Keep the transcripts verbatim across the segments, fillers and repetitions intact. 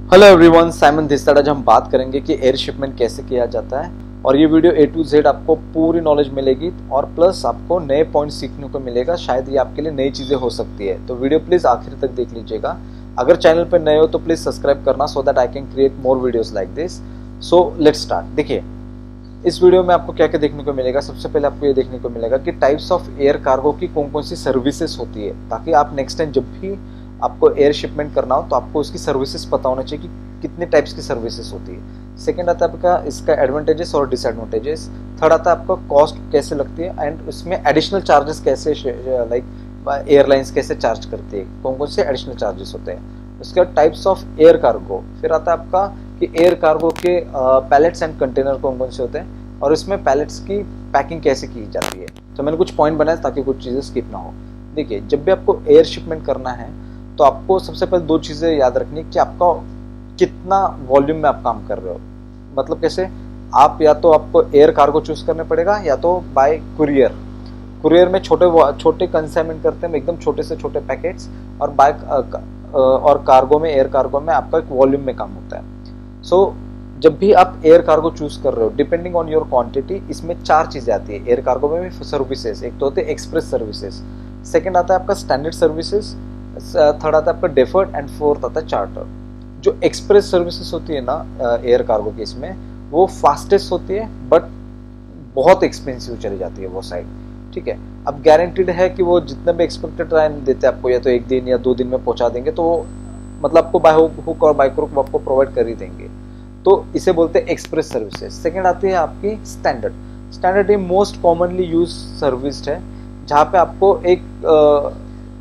Hello everyone, Simon this side. आज हम बात करेंगे कि एयर शिपमेंट कैसे किया जाता है और ये वीडियो ए टू जेड आपको पूरी नॉलेज मिलेगी और प्लस आपको नए पॉइंट सीखने को मिलेगा। शायद ये आपके लिए नई चीज़ें हो सकती है, तो वीडियो प्लीज़ आखिर तक देख लीजिएगा। अगर चैनल पर नए हो तो प्लीज़ सब्सक्राइब करना so that I can create more videos like this. So let's start. देखिए, इस वीडियो में आपको क्या क्या देखने को मिलेगा। सबसे पहले आपको ये देखने को मिलेगा कि टाइप्स ऑफ एयर कार्गो की कौन कौन सी सर्विसेज होती है, ताकि आप नेक्स्ट टाइम जब भी आपको एयर शिपमेंट करना हो तो आपको उसकी सर्विसेज पता होना चाहिए कि कितने टाइप्स की सर्विसेज होती है। सेकंड आता है आपका इसका एडवांटेजेस और डिसएडवांटेजेस। थर्ड आता है आपका कॉस्ट कैसे लगती है एंड उसमें एडिशनल चार्जेस कैसे, लाइक एयरलाइंस कैसे चार्ज करती है, कौन कौन से एडिशनल चार्जेस होते हैं। उसके बाद टाइप्स ऑफ एयर कार्गो। फिर आता है आपका कि एयर कार्गो के पैलेट्स एंड कंटेनर कौन कौन से होते हैं और इसमें पैलेट्स की पैकिंग कैसे की जाती है। तो मैंने कुछ पॉइंट बनाए ताकि कुछ चीज़ें स्किप ना हो। देखिए, जब भी आपको एयर शिपमेंट करना है तो आपको सबसे पहले दो चीज़ें याद रखनी कि आपका कितना वॉल्यूम में आप काम कर रहे हो। मतलब कैसे, आप या तो आपको एयर कार्गो चूज करने पड़ेगा या तो बाय कुरियर। कुरियर में छोटे छोटे कंसाइनमेंट करते हैं, एकदम छोटे से छोटे पैकेट्स, और बाय और कार्गो में, एयर कार्गो में आपका एक वॉल्यूम में काम होता है। सो so, जब भी आप एयर कार्गो चूज कर रहे हो, डिपेंडिंग ऑन योर क्वांटिटी, इसमें चार चीजें आती है। एयर कार्गो में भी सर्विसेज, एक तो होते हैं एक्सप्रेस सर्विसेज, सेकंड आता है आपका स्टैंडर्ड सर्विसेज, थर्ड आता है आपका डेफर्ड एंड फोर्थ आता है चार्टर। जो एक्सप्रेस सर्विसेज होती है ना एयर कार्गो के, इसमें वो फास्टेस्ट होती है बट बहुत एक्सपेंसिव चली जाती है वो साइड। ठीक है, अब गारंटीड है कि वो जितना भी एक्सपेक्टेड टाइम देते हैं आपको, या तो एक दिन या दो दिन में पहुंचा देंगे, तो वो मतलब आपको बाय हुक और बाय क्रुक आपको प्रोवाइड कर ही देंगे। तो इसे बोलते हैं एक्सप्रेस सर्विसेज। सेकेंड आती है आपकी स्टैंडर्ड। स्टैंडर्ड ये मोस्ट कॉमनली यूज सर्विस है, जहाँ पे आपको एक आ,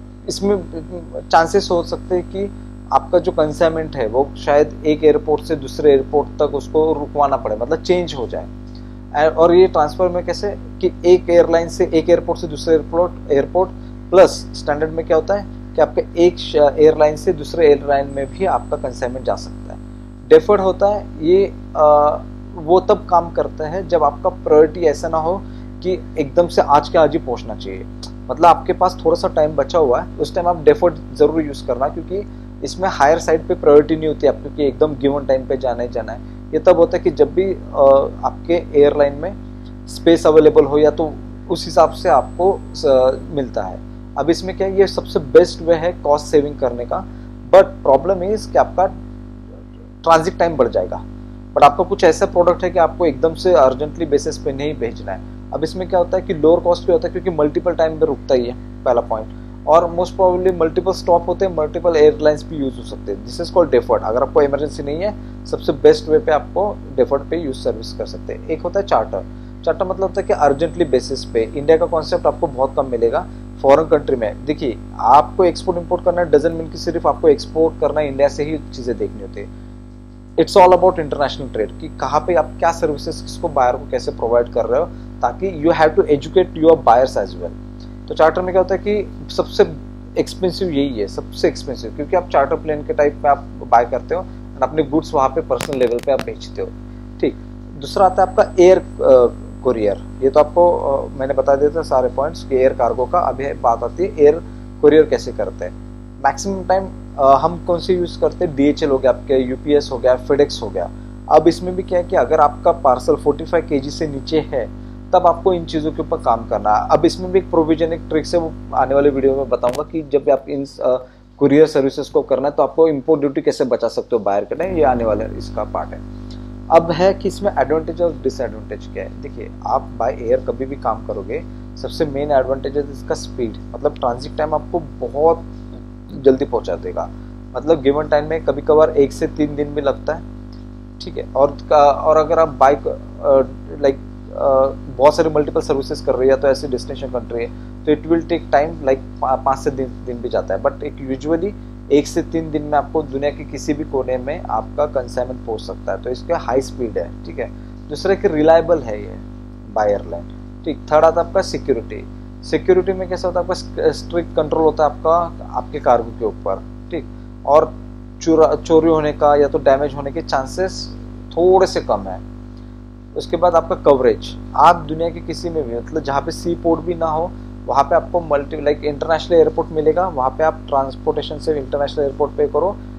इसमें चांसेस हो सकते हैं कि आपका जो कंसाइनमेंट है वो शायद एक एयरपोर्ट से दूसरे एयरपोर्ट तक उसको रुकवाना पड़े, मतलब चेंज हो जाए। और ये ट्रांसफर में कैसे कि एक एयरलाइन से एक एयरपोर्ट से दूसरे एयरपोर्ट एयरपोर्ट प्लस स्टैंडर्ड में क्या होता है कि आपके एक एयरलाइन से दूसरे एयरलाइन में भी आपका कंसाइनमेंट जा सकता है। डेफर्ड होता है ये आ, वो तब काम करता है जब आपका प्रायोरिटी ऐसा ना हो कि एकदम से आज के आज ही पहुंचना चाहिए, मतलब आपके पास थोड़ा सा टाइम बचा हुआ है, उस टाइम आप डेफर्ड जरूर यूज करना, क्योंकि इसमें हायर साइड पे प्रायोरिटी नहीं होती आपको कि एकदम गिवन टाइम पे जाना ही जाना है। ये तब होता है कि जब भी आपके एयरलाइन में स्पेस अवेलेबल हो, या तो उस हिसाब से आपको मिलता है। अब इसमें क्या है, ये सबसे बेस्ट वे है कॉस्ट सेविंग करने का, बट प्रॉब्लम इज कि आपका ट्रांजिट टाइम बढ़ जाएगा। बट आपका कुछ ऐसा प्रोडक्ट है कि आपको एकदम से अर्जेंटली बेसिस पे नहीं भेजना है। अब इसमें क्या होता है कि लोअर कॉस्ट पे होता है, क्योंकि मल्टीपल टाइम पे रुकता ही है, पहला पॉइंट, और मोस्ट प्रोबेबली मल्टीपल स्टॉप होते हैं, मल्टीपल एयरलाइंस भी यूज हो सकते हैं। This is called deferred. अगर आपको इमरजेंसी नहीं है, सबसे बेस्ट वे पे आपको डेफर्ड पे यूज सर्विस कर सकते हैं। एक होता है चार्टर। चार्टर मतलब होता है कि अर्जेंटली बेसिस पे। इंडिया का कॉन्सेप्ट आपको बहुत कम मिलेगा, फॉरेन कंट्री में। देखिए, आपको एक्सपोर्ट इंपोर्ट करना डजंट मीन कि सिर्फ आपको एक्सपोर्ट करना, इंडिया से ही चीजें देखनी होती है। It's all about international trade, कि कहाँ पे आप क्या सर्विसेज किसको, बायर को कैसे प्रोवाइड कर रहे हो, ताकि you have to educate your buyers as well. तो चार्टर में क्या होता है कि सबसे एक्सपेंसिव यही है, सबसे एक्सपेंसिव, क्योंकि आप चार्टर प्लेन के टाइप में आप बाय करते हो और अपने गुड्स वहाँ पे पर्सनल लेवल पे आप बेचते हो। ठीक, दूसरा आता है आपका एयर कुरियर। ये तो आपको आ, मैंने बता दिया था सारे पॉइंट्स कि एयर कार्गो का। अभी बात आती है एयर कुरियर कैसे करते हैं। मैक्सिमम टाइम हम कौन से यूज करते हैं, डी एच एल हो गया, आपके यू पी एस हो गया, फेडेक्स हो गया। अब इसमें भी क्या है कि अगर आपका पार्सल पैंतालीस केजी से नीचे है तब आपको इन चीज़ों के ऊपर काम करना है। अब इसमें भी एक प्रोविजन, एक ट्रिक्स है, वो आने वाले वीडियो में बताऊंगा कि जब आप इन कुरियर सर्विसेज को करना है तो आपको इंपोर्ट ड्यूटी कैसे बचा सकते हो बाहर के टाइम, ये आने वाले इसका पार्ट है। अब है कि इसमें एडवांटेज और डिसएडवांटेज क्या है। देखिए, आप बाय एयर कभी भी काम करोगे, सबसे मेन एडवांटेज है इसका स्पीड, मतलब ट्रांजिट टाइम आपको बहुत जल्दी पहुंचा देगा। मतलब गिवन टाइम में कभी कभार एक से तीन दिन भी लगता है। ठीक है, और और अगर आप बाइक लाइक बहुत सारे मल्टीपल सर्विसेज कर रही है, तो ऐसी डेस्टिनेशन कंट्री है तो it will take time, like पाँच से दिन दिन भी जाता है, बट एक यूजुअली एक से तीन दिन में आपको दुनिया के किसी भी कोने में आपका कंसाइनमेंट पहुंच सकता है। तो इसका हाई स्पीड है। ठीक है, दूसरा कि रिलायबल है ये बाय एयरलाइन। ठीक, थर्ड आता है आपका सिक्योरिटी। सिक्योरिटी में कैसा होता है, आपका स्ट्रिक्ट कंट्रोल होता है आपका आपके कार्गो के ऊपर। ठीक, और चोरा चोरी होने का या तो डैमेज होने के चांसेस थोड़े से कम है। उसके बाद आपका कवरेज, आप दुनिया के किसी में भी, मतलब जहाँ पे सी पोर्ट भी ना हो, वहाँ पे आपको मल्टी लाइक इंटरनेशनल एयरपोर्ट मिलेगा, वहाँ पे आप ट्रांसपोर्टेशन से इंटरनेशनल एयरपोर्ट पे करो,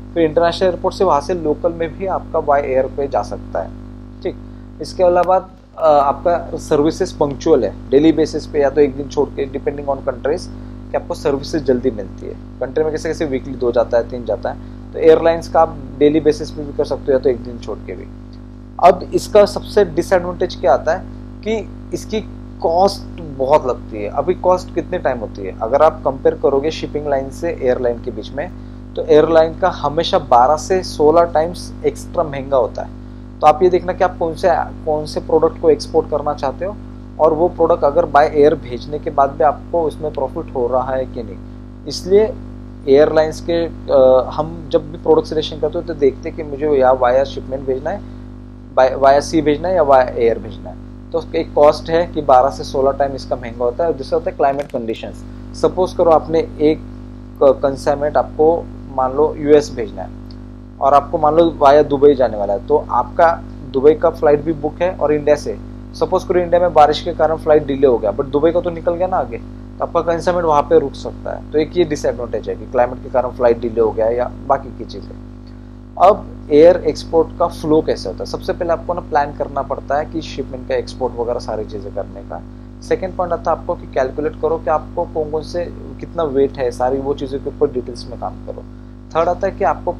फिर इंटरनेशनल एयरपोर्ट से वहाँ से लोकल में भी आपका बाय एयर पे जा सकता है, ठीक। इसके अलावा आपका सर्विसेज पंक्चुअल है, डेली बेसिस पे या तो एक दिन छोड़ के, डिपेंडिंग ऑन कंट्रीज, कि आपको सर्विसेज जल्दी मिलती है। कंट्री में कैसे कैसे वीकली दो जाता है, तीन जाता है, तो एयरलाइंस का आप डेली बेसिस पे भी कर सकते हो या तो एक दिन छोड़ के भी। अब इसका सबसे डिसएडवांटेज क्या आता है कि इसकी कॉस्ट बहुत लगती है। अभी कॉस्ट कितने टाइम होती है, अगर आप कंपेयर करोगे शिपिंग लाइन से एयरलाइन के बीच में, तो एयरलाइन का हमेशा बारह से सोलह टाइम्स एक्स्ट्रा महंगा होता है। तो आप ये देखना कि आप कौन से कौन से प्रोडक्ट को एक्सपोर्ट करना चाहते हो, और वो प्रोडक्ट अगर बाय एयर भेजने के बाद भी आपको उसमें प्रॉफिट हो रहा है कि नहीं। इसलिए एयरलाइंस के आ, हम जब भी प्रोडक्ट सिलेक्शन करते हो तो देखते हैं कि मुझे या वाया शिपमेंट भेजना है, वाया सी भेजना है या वाया एयर भेजना है। तो एक कॉस्ट है कि बारह से सोलह टाइम इसका महंगा होता है। दूसरा होता है क्लाइमेट कंडीशंस। सपोज करो आपने एक कंसाइनमेंट आपको मान लो यूएस भेजना है और आपको मान लो वाया दुबई जाने वाला है, तो आपका दुबई का फ्लाइट भी बुक है और इंडिया से, सपोज करो इंडिया में बारिश के कारण फ्लाइट डिले हो गया, बट दुबई का तो निकल गया ना आगे, तो आपका कंसाइनमेंट वहाँ पे रुक सकता है। तो एक ये डिसएडवांटेज है कि क्लाइमेट के कारण फ्लाइट डिले हो गया या बाकी की चीज़ें। अब एयर एक्सपोर्ट का फ्लो कैसे होता है, सबसे पहले आपको ना प्लान करना पड़ता है कि शिपमेंट का एक्सपोर्ट वगैरह सारी चीज़ें करने का। सेकेंड पॉइंट आता है आपको कि कैलकुलेट करो कि आपको कौन कौन से कितना वेट है, सारी वो चीज़ों के ऊपर डिटेल्स में काम करो। थर्ड आता है कि आपको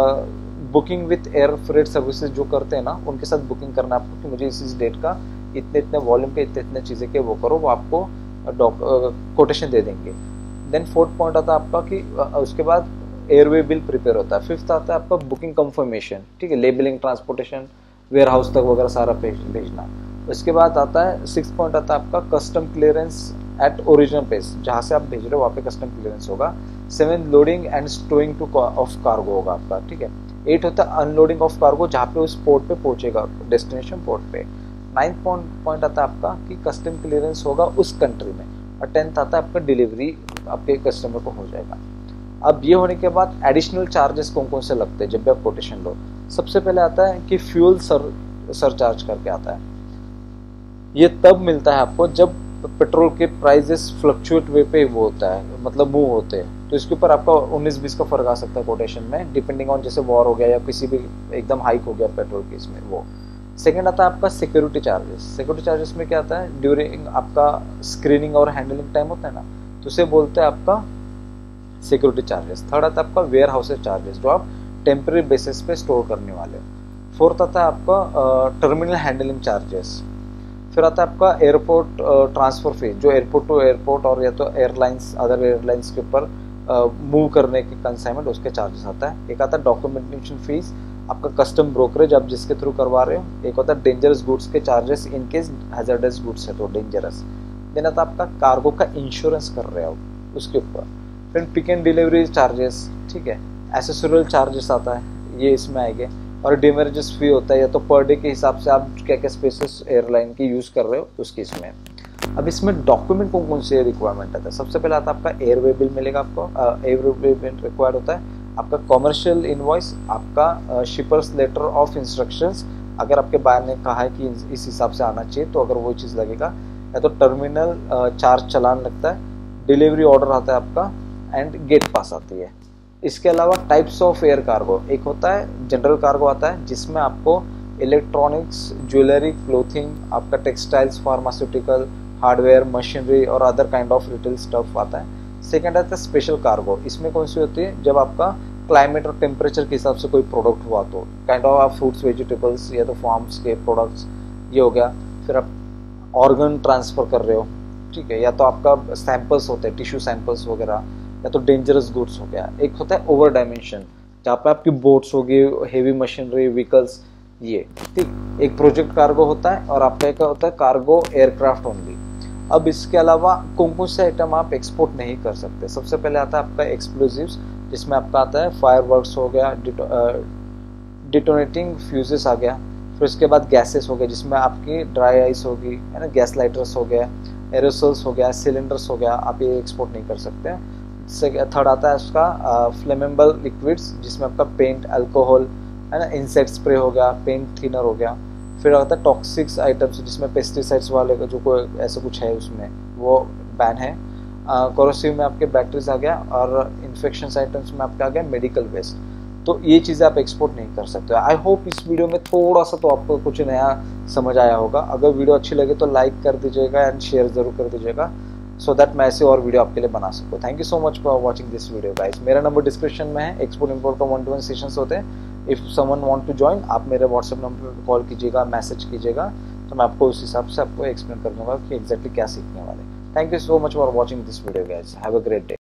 booking with air freight services जो करते हैं ना, उनके साथ बुकिंग करना आपको कि मुझे इस इस डेट का इतने इतने वॉल्यूम के इतने इतने चीज़ें के वो करो, वो आपको कोटेशन दे देंगे। देन फोर्थ पॉइंट आता है आपका कि उसके बाद एयरवे बिल प्रिपेयर होता है। फिफ्थ आता है आपका बुकिंग कंफर्मेशन, ठीक है, लेबलिंग, ट्रांसपोर्टेशन, वेयर हाउस तक वगैरह सारा भेजना। उसके बाद आता है सिक्स पॉइंट आता है आपका custom clearance at original place, जहाँ से आप भेज रहे हो वहाँ पे कस्टम क्लियरेंस होगा। Seven loading and stowing to of cargo होगा आपका, ठीक है। एट होता है अनलोडिंग ऑफ कार्गो, जहाँ पे उस पोर्ट पे पहुंचेगा, डेस्टिनेशन पोर्ट पे। नाइन्थ पॉइंट आता है आपका कि कस्टम क्लियरेंस होगा उस कंट्री में। और टेंथ आता है आपका डिलीवरी आपके कस्टमर को हो जाएगा। अब ये होने के बाद एडिशनल चार्जेस कौन कौन से लगते हैं जब भी आप कोटेशन लो। सबसे पहले आता है कि फ्यूल सर सरचार्ज करके आता है। ये तब मिलता है आपको जब पेट्रोल के प्राइसेस फ्लक्चुएट वे पे वो होता है, मतलब मूव होते हैं, तो इसके ऊपर आपका उन्नीस बीस का फर्क आ सकता है कोटेशन में, डिपेंडिंग ऑन जैसे वॉर हो गया या किसी भी एकदम हाइक हो गया पेट्रोल की इसमें वो। सेकेंड आता है आपका सिक्योरिटी चार्जेस। सिक्योरिटी चार्जेस में क्या आता है, ड्यूरिंग आपका स्क्रीनिंग और हैंडलिंग टाइम होता है ना, तो उसे बोलते हैं आपका सिक्योरिटी चार्जेस। थर्ड आता है आपका वेयर हाउसेज चार्जेस, जो आप टेम्परेरी बेसिस पे स्टोर करने वाले हो। फोर्थ आता है आपका टर्मिनल हैंडलिंग चार्जेस। फिर आता है आपका एयरपोर्ट ट्रांसफर फीस, जो एयरपोर्ट टू एयरपोर्ट और या तो एयरलाइंस अदर एयरलाइंस के ऊपर मूव करने के कंसाइनमेंट, उसके चार्जेस आता है। एक आता है डॉक्यूमेंटेशन फीस, आपका कस्टम ब्रोकरेज आप जिसके थ्रू करवा रहे हो। एक होता है डेंजरस गुड्स के charges, in case hazardous goods है तो डेंजरस। देन आता है आपका कार्गो का इंश्योरेंस कर रहे हो उसके ऊपर। फिर पिक एंड डिलीवरी चार्जेस, ठीक है, एसेसोरियल चार्जेस आता है, ये इसमें आएंगे। और डिमेरेजेस फी होता है, या तो पर डे के हिसाब से आप क्या क्या स्पेसेस एयरलाइन की यूज़ कर रहे हो उसकी इसमें। अब इसमें डॉक्यूमेंट कौन कौन से रिक्वायरमेंट आता है, सबसे पहले आता है आपका एयरवे बिल मिलेगा आपको, एयरवे बिल रिक्वायर्ड होता है आपका। कॉमर्शियल इनवॉइस, आपका शिपर्स लेटर ऑफ इंस्ट्रक्शंस, अगर आपके बायर ने कहा है कि इस हिसाब से आना चाहिए तो अगर वो चीज़ लगेगा। या तो टर्मिनल चार्ज चलान लगता है। डिलीवरी ऑर्डर आता है आपका, एंड गेट पास आती है। इसके अलावा टाइप्स ऑफ एयर कार्गो, एक होता है जनरल कार्गो आता है जिसमें आपको इलेक्ट्रॉनिक्स, ज्वेलरी, क्लोथिंग, आपका टेक्सटाइल्स, फार्मास्यूटिकल, हार्डवेयर, मशीनरी और other kind of retail stuff आता है। सेकेंड आता है स्पेशल कार्गो, इसमें कौन सी होती है, जब आपका क्लाइमेट और टेम्परेचर के हिसाब से कोई प्रोडक्ट हुआ तो काइंड ऑफ आप फ्रूट्स, वेजिटेबल्स या तो फार्म्स के प्रोडक्ट्स, ये हो गया। फिर आप ऑर्गन ट्रांसफर कर रहे हो, ठीक है, या तो आपका सैंपल्स होते हैं, टिश्यू सैंपल्स वगैरह, या तो डेंजरस गुड्स हो गया। एक होता है ओवर डायमेंशन, जहाँ पे आपकी बोट्स होगी, हेवी मशीनरी, व्हीकल्स, ये ठीक। एक प्रोजेक्ट कार्गो होता है और आपका एक होता है कार्गो एयरक्राफ्ट ओनली। अब इसके अलावा कौन कौन से आइटम आप एक्सपोर्ट नहीं कर सकते, सबसे पहले आता है आपका एक्सप्लोजिव्स, जिसमें आपका आता है फायरवर्क्स हो गया, डिटोनेटिंग फ्यूजेस आ गया। फिर उसके बाद गैसेस हो गए, जिसमें आपकी ड्राई आइस होगी, है ना, गैस लाइटर्स हो गया, एरोसल्स हो गया, सिलेंडर्स हो गया, आप ये एक्सपोर्ट नहीं कर सकते हैं। थर्ड आता है उसका फ्लेमेबल लिक्विड्स, जिसमें आपका पेंट, अल्कोहल, है ना, इंसेक्ट स्प्रे हो गया, पेंट थिनर हो गया। फिर आता है टॉक्सिक्स आइटम्स, जिसमें पेस्टिसाइड्स वाले का जो कोई ऐसा कुछ है उसमें वो बैन है। कोरोसिव में आपके बैटरीज आ गया, और इन्फेक्शन आइटम्स में आपका आ गया मेडिकल वेस्ट। तो ये चीज़ें आप एक्सपोर्ट नहीं कर सकते। आई होप इस वीडियो में थोड़ा सा तो आपको कुछ नया समझ आया होगा। अगर वीडियो अच्छी लगे तो लाइक कर दीजिएगा एंड शेयर ज़रूर कर दीजिएगा, सो दैट मैं ऐसे और वीडियो आपके लिए बना सकूँ। Thank you so much for watching this video guys. मेरा नंबर डिस्क्रिप्शन में है, एक्सपोर्ट इंपोर्ट का वन टू वन सेशंस होते हैं। If someone want to join, आप मेरे व्हाट्सएप नंबर पर कॉल कीजिएगा, मैसेज कीजिएगा, तो मैं आपको उस हिसाब से आपको एक्सप्लेन कर दूंगा कि एग्जैक्टली क्या सीखने वाले। Thank you so much for watching this video guys. Have a great day.